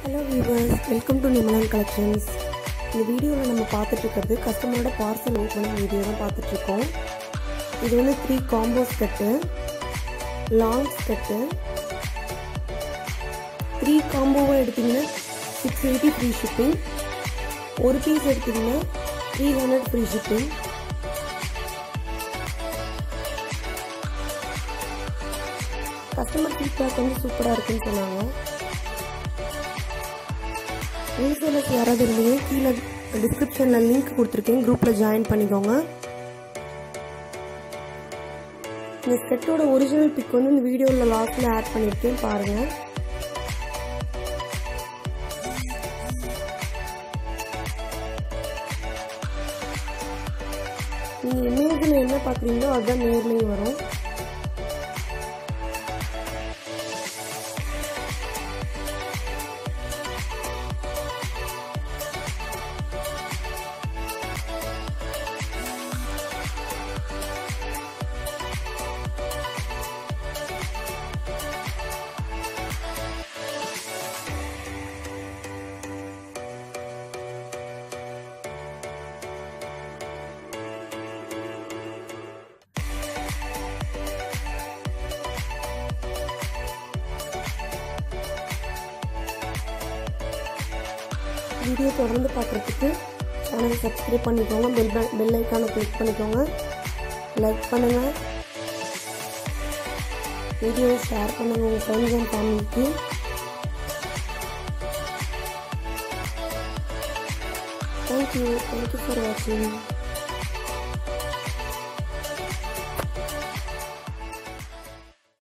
Hello viewers, welcome to Nimalan Collections. இந்த வீடியோல நம்ம பார்த்துட்டு இருக்கிறது கஸ்டமரோட பார்சல் ஓபனிங் வீடியோ தான் பார்த்துட்டு இருக்கோம். இது வந்து 3 காம்போ செட், லாங் செட். 3 காம்போவா எடுத்தீங்கன்னா 680 ஃப்ரீ ஷிப்பிங். ஒரு பீஸ் எடுத்தீங்கன்னா 300 ஃப்ரீ ஷிப்பிங். கஸ்டமர் ஃபீட்பேக் வந்து சூப்பரா இருக்குன்னு சொன்னாங்க. ரீசேலர்ஸ் யாராவது இருந்தீங்க கீழே டிஸ்கிரிப்ஷனில் லிங்க் கொடுத்துருக்கேன், குரூப்பில் ஜாயின் பண்ணிக்கோங்க. இந்த செட்டோட ஒரிஜினல் பிக் வந்து இந்த வீடியோவில் லாஸ்ட்டில் ஆட் பண்ணியிருக்கேன், பாருங்கள். நீங்கள் இமேஜில் என்ன பார்க்குறீங்களோ அதுதான் நேர்லேயும் வரும். வீடியோ தொடர்ந்து பார்க்குறதுக்கு சேனலை சப்ஸ்கிரைப் பண்ணிக்கோங்க, பெல் ஐக்கானை கிளிக் பண்ணிக்கோங்க, லைக் பண்ணுங்கள், வீடியோவை ஷேர் பண்ணுங்கள் உங்கள் ஃப்ரெண்ட்ஸ் அண்ட் ஃபேமிலிக்கு. தேங்க்யூ ஃபார் வாட்சிங்.